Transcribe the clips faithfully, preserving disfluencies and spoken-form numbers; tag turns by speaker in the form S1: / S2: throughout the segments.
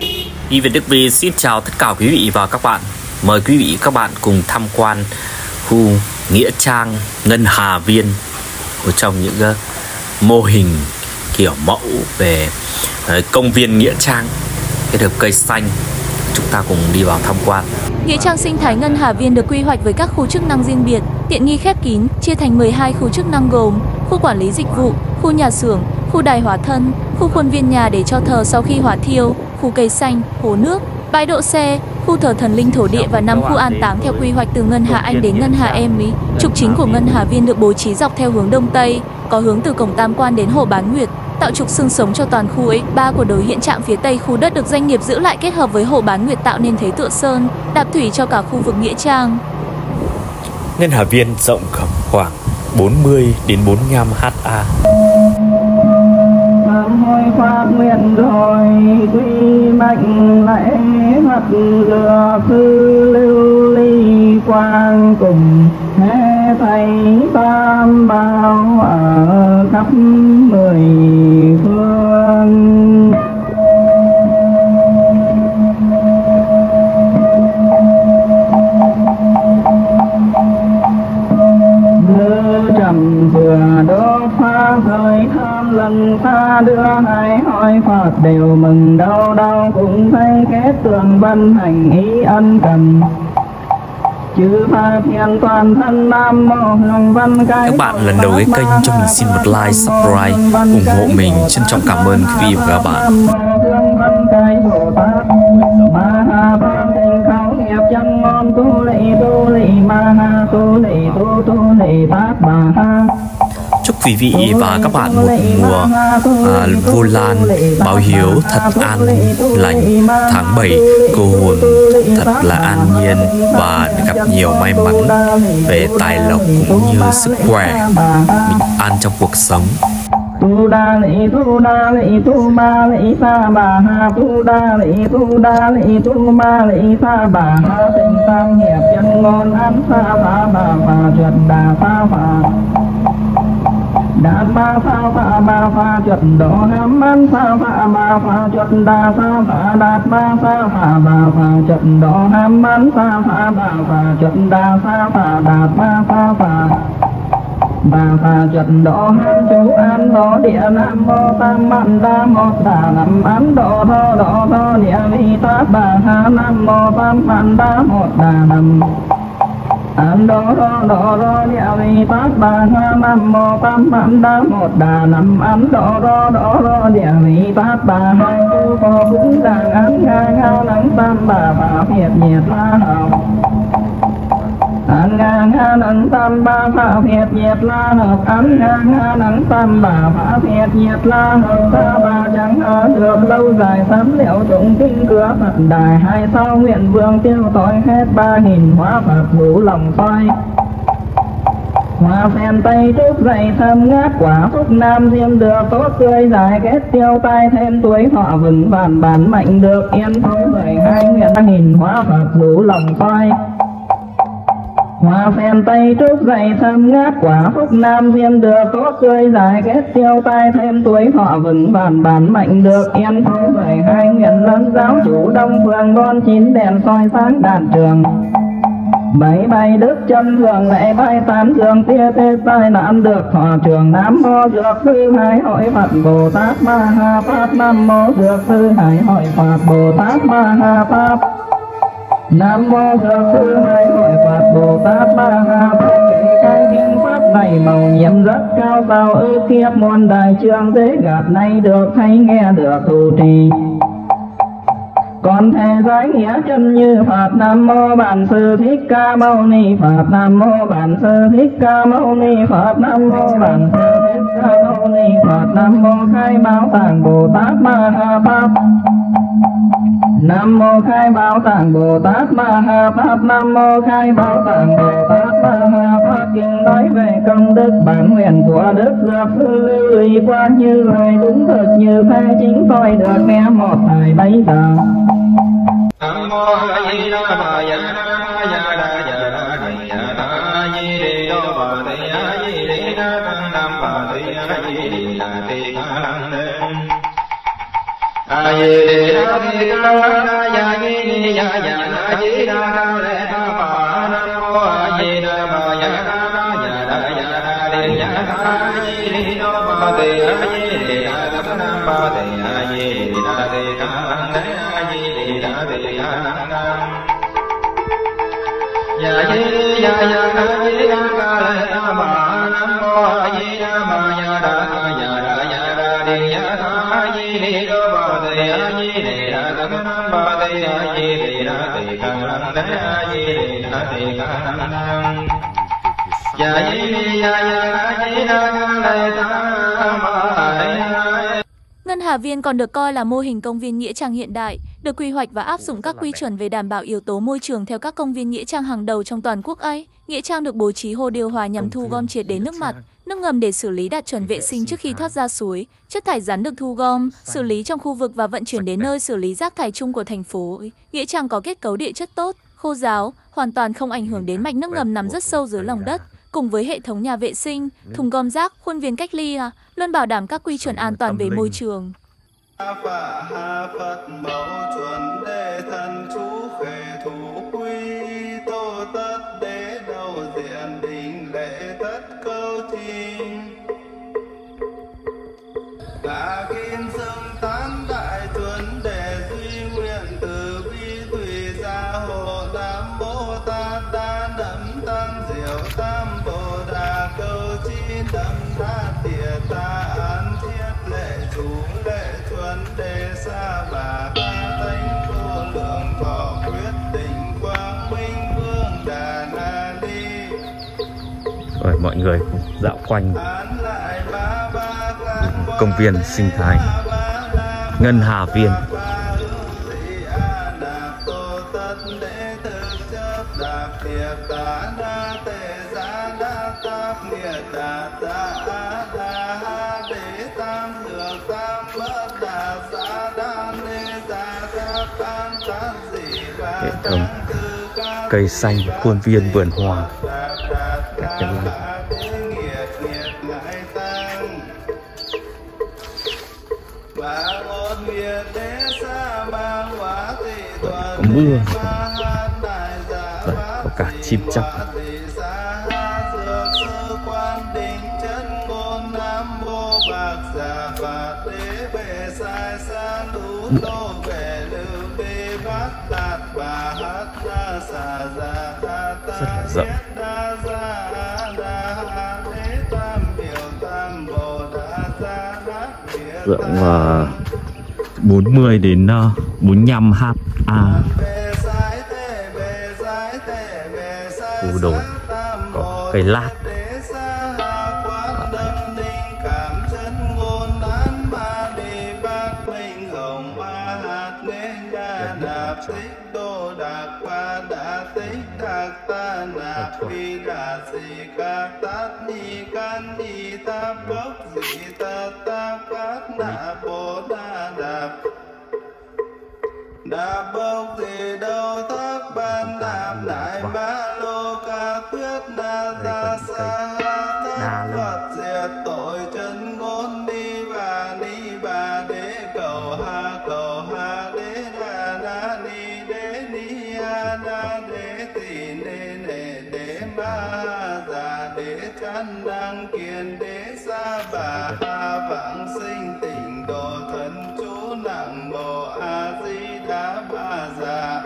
S1: Y Việt Đức Vy xin chào tất cả quý vị và các bạn. Mời quý vị các bạn cùng tham quan khu nghĩa trang Ngân Hà Viên, một trong những uh, mô hình kiểu mẫu về uh, công viên nghĩa trang kết hợp cây xanh. Chúng ta cùng đi vào tham quan.
S2: Nghĩa trang sinh thái Ngân Hà Viên được quy hoạch với các khu chức năng riêng biệt, tiện nghi khép kín, chia thành mười hai khu chức năng gồm khu quản lý dịch vụ, khu nhà xưởng, khu đài hóa thân, khu khuôn viên nhà để cho thờ sau khi hỏa thiêu, khu cây xanh, hồ nước, bãi đỗ xe, khu thờ thần linh thổ địa và năm khu an táng theo quy hoạch từ Ngân Hà Anh đến Ngân Hà Em Ý. Trục chính của Ngân Hà Viên được bố trí dọc theo hướng đông tây, có hướng từ cổng Tam Quan đến hồ Bán Nguyệt, tạo trục xương sống cho toàn khu X ba của đồi hiện trạng phía tây khu đất được doanh nghiệp giữ lại kết hợp với hồ Bán Nguyệt tạo nên thế tựa sơn, đạp thủy cho cả khu vực nghĩa trang.
S1: Ngân Hà Viên rộng khoảng bốn mươi đến bốn mươi lăm ha.
S3: Hôi phát nguyện rồi quy mệnh lễ Phật dừa sư lưu ly quang cùng hết thầy tam bảo ở khắp mười phương. Trầm vừa đốt phá thời tham lần ta đưa hai hỏi Phật đều mừng đau đau cũng thấy kết tường văn hành ý ân cần chư Phật thiên toàn thân nam mô hương văn cái.
S1: Các bạn lần đầu ghé kênh cho mình xin một like, subscribe, ủng hộ mình. Trân trọng cảm ơn quý vị và các bạn.
S3: Hương văn cái Bồ Tát Ma Ha Tát Thành khẩu nghiệp chân ngon tu lị tu lị Ma Ha tu lị tu tu lị Tát Bà Ha.
S1: Chúc quý vị và các bạn một mùa à, Vu Lan báo hiếu thật an lành, tháng bảy cô hồn thật là an nhiên và gặp nhiều may mắn về tài lộc cũng như sức khỏe, bình an trong cuộc sống.
S3: Tu đa lị tu đa lị tu ma lị sa bà ha tu đa lị tu đa lị tu ma lị sa bà ha tình tam hiệp chân ngôn an sa phá bà phà trượt đà sa phà đạt ba sa phà ba phà trượt độ ham an sa phà ba phà trượt đà sa phà đạt ba sa phà ba phà trượt độ ham an sa phà ba phà trượt đà sa phà đạt ba sa phà bà phà chuẩn độ ham chú an đô địa nam mô tam man đa mô đà nam an độ thô độ thô địa vi tát bà ha nam mô tam man đa mô đà nam an độ thô độ thô địa vi tát bà ha nam mô tam man đa mô đà nam an độ thô độ thô địa vi tát bà ha chú phò cúng đàng an nga nga nắng tam bà bà phiệt nhiệt la hậu an nga nga nắng tam ba phá phiệt nhiệt la hợp an nga nga nắng tam bà phá phiệt nhiệt la hợp ta bà chẳng ở được lâu dài sám liệu tụng kinh cửa Phật đài hai sao nguyện vương tiêu tội hết ba nghìn hóa Phật vũ lòng soi hoa sen tây trước dậy thơm ngát quả phúc nam diêm được tốt tươi dài kết tiêu tai thêm tuổi thọ vững vàng bản mạnh được yên thối mười hai nguyện ba nghìn hóa Phật vũ lòng soi hoa sen tây trước dậy thơm ngát quả phúc nam diêm được tốt tươi dài kết tiêu tai thêm tuổi thọ vững vàng bản mạnh được yên thối mười hai nguyện lân giáo chủ đông phương con chín đèn soi sáng đàn trường bảy bay đức chân thường lệ bay tán dương tia tê tai nạn được thọ trường nam mô dược sư hải hội Phật Bồ Tát Ma Ha Pháp nam mô dược sư hải hội Phật Bồ Tát Ma Ha Pháp nam mô dược sư hải hội Phật Bồ Tát Ma Ha Pháp. Cái kinh pháp này màu nhiệm rất cao sao ư kiếp môn đại trường dễ gạt nay được thấy nghe được thù trì còn thể giải nghĩa chân như Phật nam mô bản sư thích ca mâu ni Phật nam mô bản sư thích ca mâu ni Phật nam mô bản sư thích ca mâu ni Phật nam mô khai báo tạng Bồ Tát Ma Ha Pháp nam mô khai báo tạng Bồ Tát Ma Ha Pháp nam mô khai báo tạng Bồ Tát Ma Ha Pháp. Kinh nói về công đức bản nguyện của đức dược sư lưu ly qua như lời đúng thực như phê chính tôi được nghe một thời bấy giờ.
S4: Nam mô A Di Đà Phật. Ya Ya Da Ya Da Ya Da Di Đê Đô Phật Tây A Di Đê Đa Tăng Nam Phật Tây A Di Đê Đà Tây Ca Lăng Đê. a di đà di ca na ya ni ya ya na di đà ca le ta pa nam mô a di đà ma ya na ya da ya da de ya a di ni do ma de a di đà ca na pa de a di đà de ca na a di đà de ca na ya di ya ya na di đà ca le ta pa nam mô a di đà ma ya da ya da ya da de ya a di ni do ma de a di đà ca na pa de a di đà de ca na a di đà de ca na ya di ya ya na di đà ca le ta ma ya.
S2: Ngân Hà Viên còn được coi là mô hình công viên nghĩa trang hiện đại, được quy hoạch và áp dụng các quy chuẩn về đảm bảo yếu tố môi trường theo các công viên nghĩa trang hàng đầu trong toàn quốc ấy. Nghĩa trang được bố trí hồ điều hòa nhằm thu gom triệt để nước mặt, nước ngầm để xử lý đạt chuẩn vệ sinh trước khi thoát ra suối. Chất thải rắn được thu gom, xử lý trong khu vực và vận chuyển đến nơi xử lý rác thải chung của thành phố. Nghĩa trang có kết cấu địa chất tốt, khô ráo, hoàn toàn không ảnh hưởng đến mạch nước ngầm nằm rất sâu dưới lòng đất. Cùng với hệ thống nhà vệ sinh, thùng gom rác, khuôn viên cách ly, luôn bảo đảm các quy chuẩn an toàn về môi trường.
S5: Phạ ha Phật mẫu chuẩn đề thần chú khề thủ quy tô tất đế đầu diện đình lễ tất câu chi cả kim sưng tán đại chuẩn đề duy nguyện từ bi thủy gia hộ nam bồ tát đa đậm tam diệu tam bồ đà câu chi đậm đa tỉa ta an thiết lệ chủ lệ chuẩn đề sa bà ba thánh vô lượng thọ quyết định quang minh vương đà na đi.
S1: Rồi mọi người dạo quanh công viên sinh thái Ngân Hà Viên. Hệ thống cây xanh, khuôn viên vườn hoa, các cái có mưa, có cả chim chóc. Rất là rộng, rộng uh, bốn mươi đến uh, bốn mươi lăm ha. Khu đồi có cây lát.
S5: Đà bốc gì đâu thác ban đàm đại ba lô ca thuyết đa ra xa thác Phật diệt tội chân ngôn đi và đi bà đế cầu ha cầu ha đế đà na ni đế ni ha na đế tỳ nê nê đế ba già đế chăn đăng kiền đế sa bà ha vãng sinh tịnh độ thần chú nặng mô a di đà ba già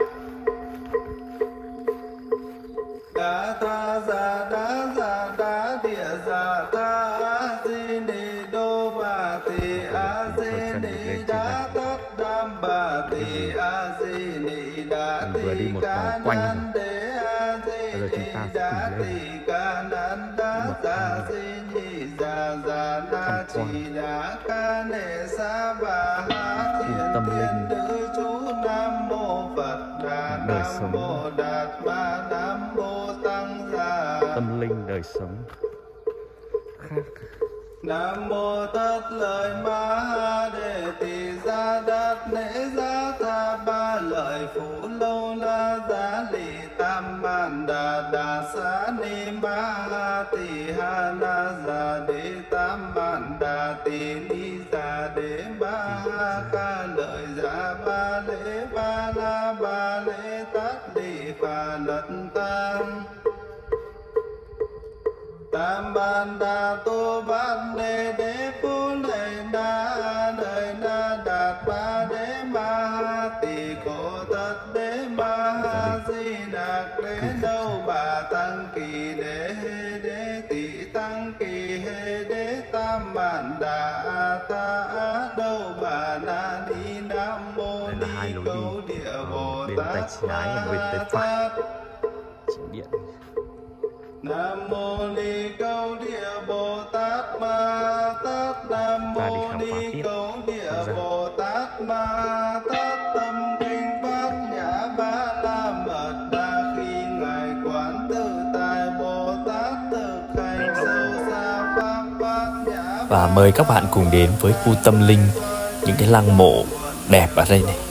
S5: đa tha già đa già đa địa già tha a di ni đô bà tỳ a di ni đa tất đam bà tỳ a di ni đa tỳ ca nan đế a di ni đa tỳ ca nan đa già di ni già già na chỉ đa ca nê sa bà ha thiện thiên nữ chú nam mô Phật đà nam mô đạt ma nam mô tăng già.
S1: Tâm linh đời sống khác.
S5: Nam mô tất lợi ma ha đề tỳ gia đát nễ gia tha ba lợi phú lâu la giá lì tam man đà đà xá ni ma ha tỳ ha na già đế tam man đà tỳ ni già đế ma ha a ca lợi dạ ba lễ ba la ba lễ tát đi phà lật tam tam ban đa tô ban đề đế phu lệ đa đời đa đạt ba đế ma ha tỳ khổ tất đế ma ha di đạc đế đâu bà tăng kỳ đế hê đế tỳ tăng kỳ hê đế tam bản đà ta á đâu bà na ni nam mô ni câu địa bồ tát ma tát Nam mô Ni Câu Địa Bồ Tát Ma Tát. Nam mô Ni Câu Địa Bồ Tát Ma Tát. Tâm kinh Bát Nhã Ba La Mật Đa khi ngài quán tự tại Bồ Tát thực hành sâu xa pháp Bát Nhã.
S1: Và mời các bạn cùng đến với khu tâm linh, những cái lăng mộ đẹp ở đây này.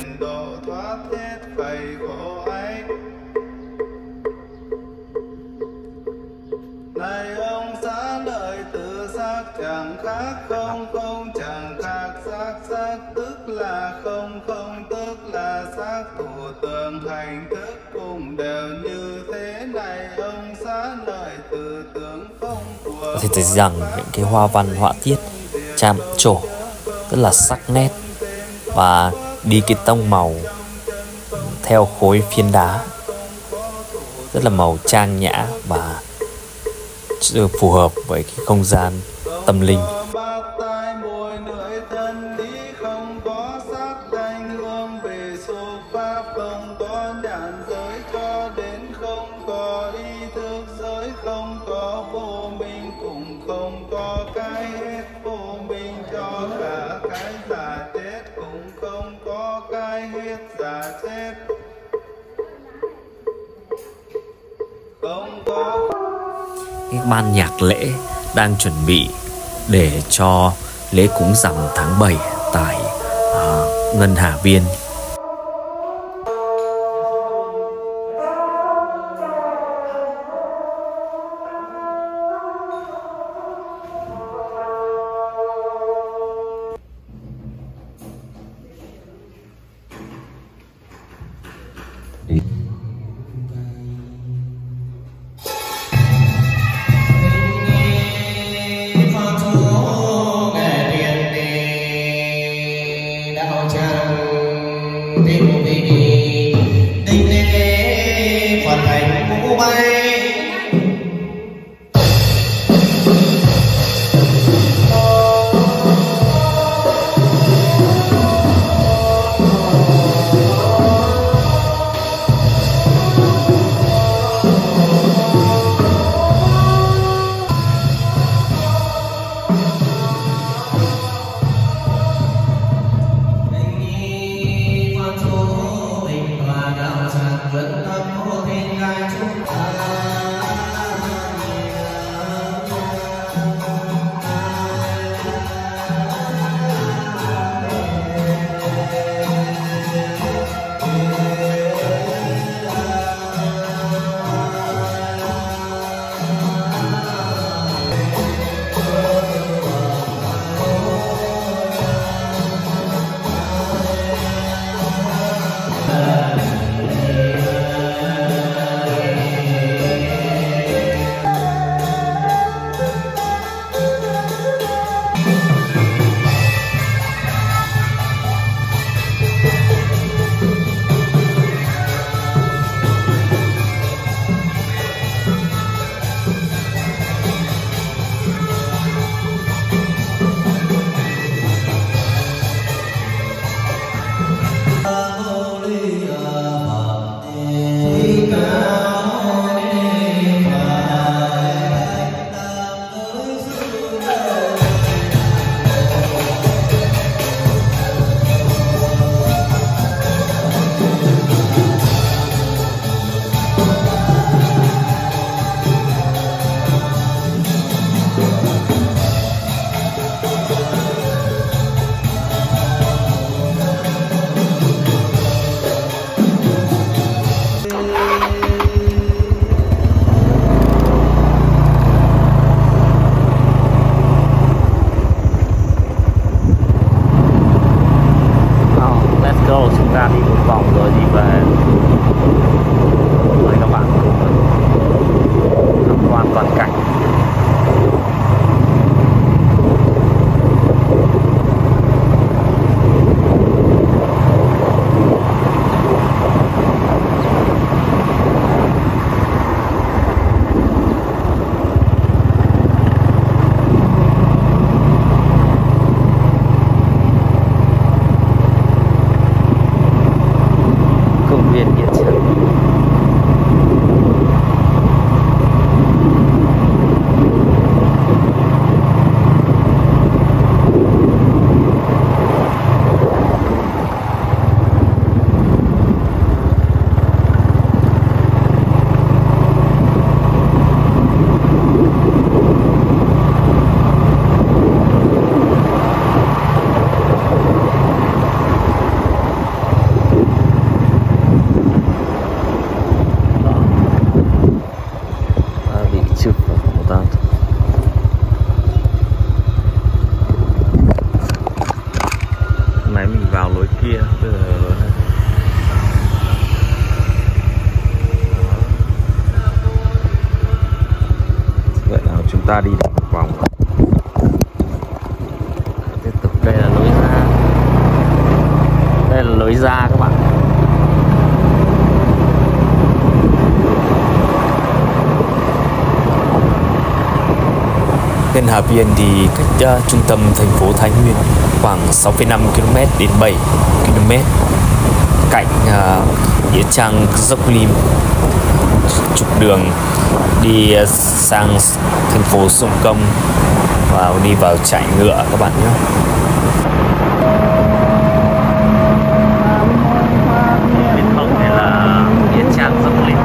S5: Này ông xá lợi tự giác chẳng khác không, không chẳng khác xác, xác tức là không, không tức là xác, thủ tượng hành thức cùng đều như thế. Này ông xá lợi tự tưởng không của.
S1: Thì thấy rằng những cái hoa văn họa tiết chạm trổ rất là sắc nét và đi cái tông màu theo khối phiến đá rất là màu trang nhã và phù hợp với cái không gian tâm linh. Cái ban nhạc lễ đang chuẩn bị để cho lễ cúng rằm tháng bảy tại uh, Ngân Hà Viên. kia bây giờ vậy nào chúng ta đi một vòng tiếp tục. Đây là lối ra, đây là lối ra các bạn. Ngân Hà Viên thì cách uh, trung tâm thành phố Thái Nguyên khoảng sáu phẩy năm ki lô mét đến bảy ki lô mét, cạnh uh, nghĩa trang Dốc Lim, trục đường đi uh, sang thành phố Sông Công và đi vào trại ngựa các bạn nhé. Bên hông này là nghĩa trang Dốc Lim.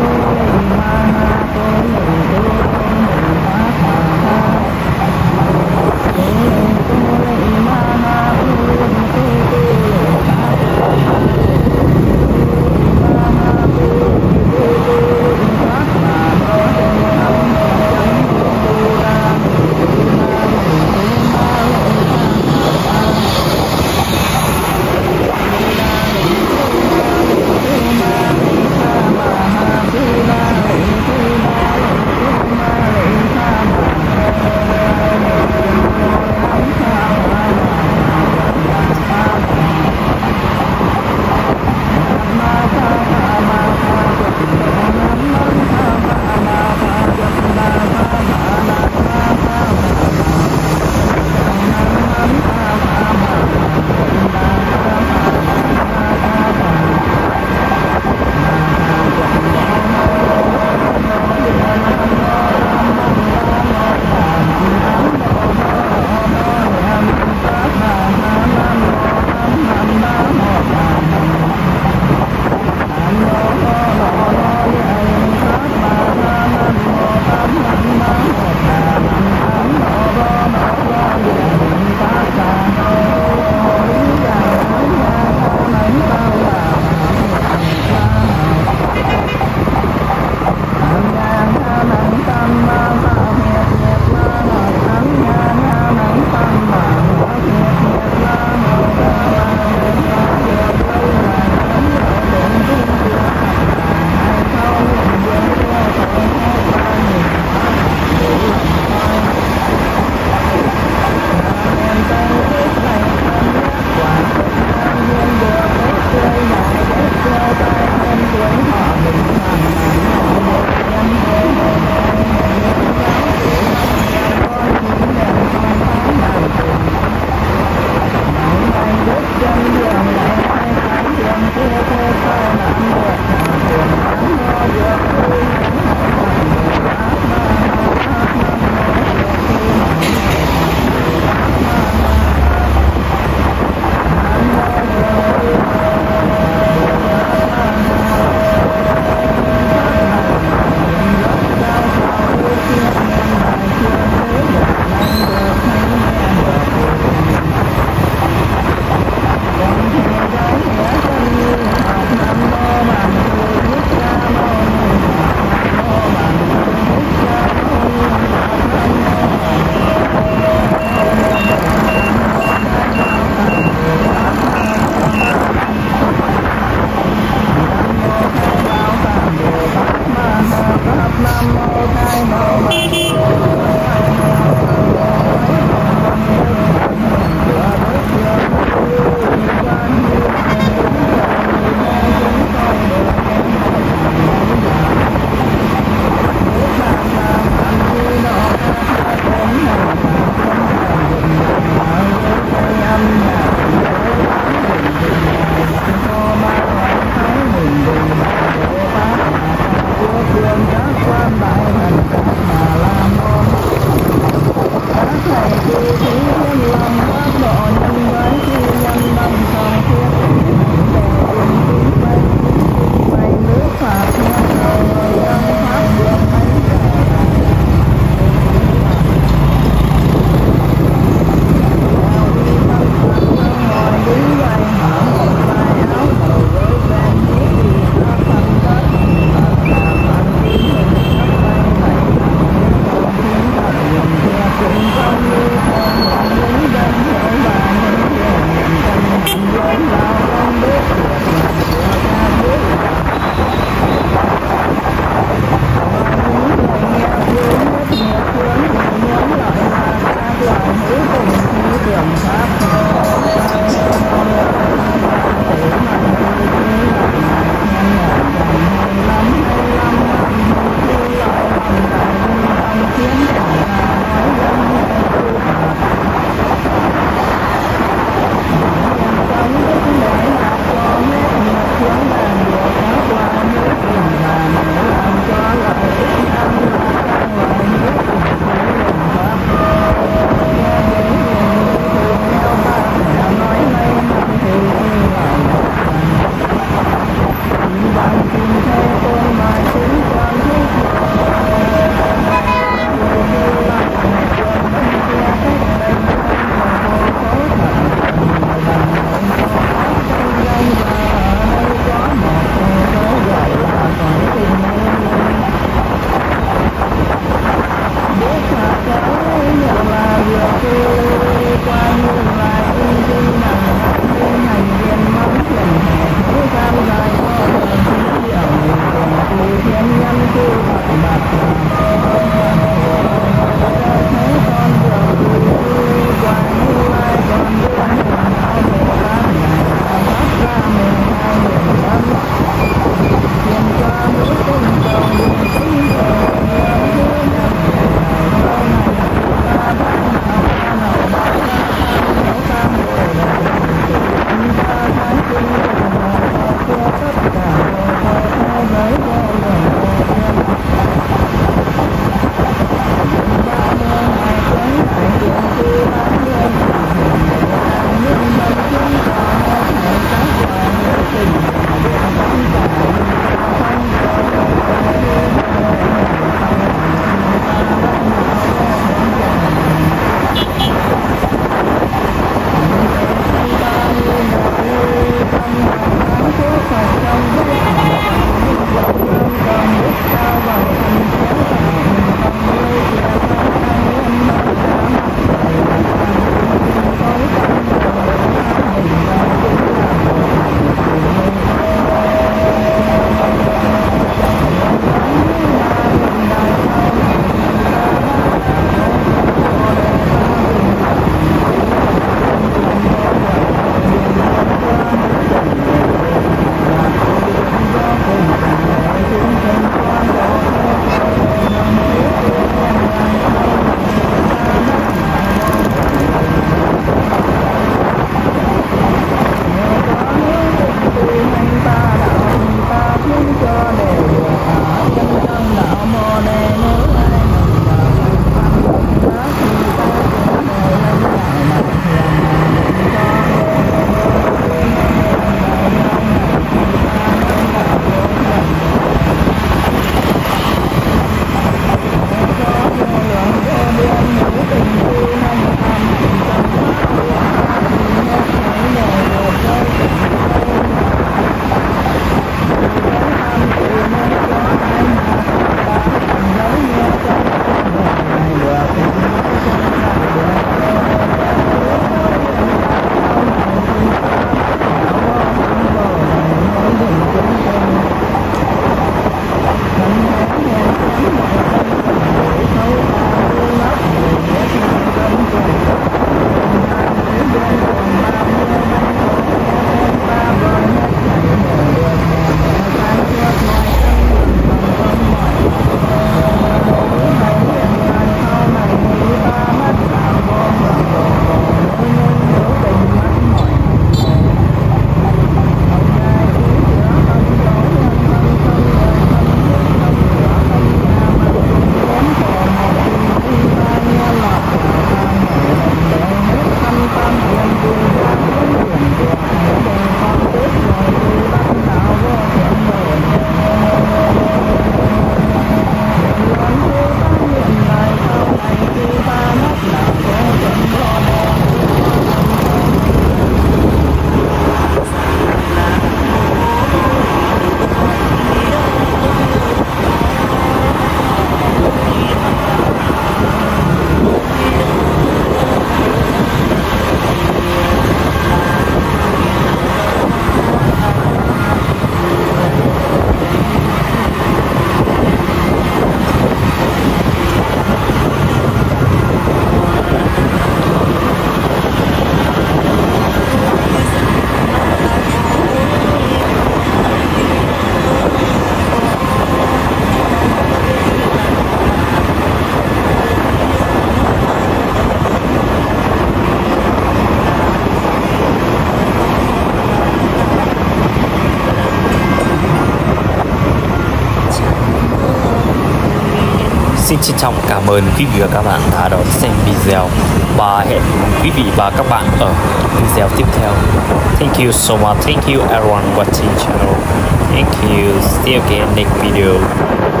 S1: xin trân trọng cảm ơn quý vị và các bạn đã đón xem video và hẹn quý vị và các bạn ở video tiếp theo. Thank you so much. Thank you everyone watching channel. Thank you. See you again next video.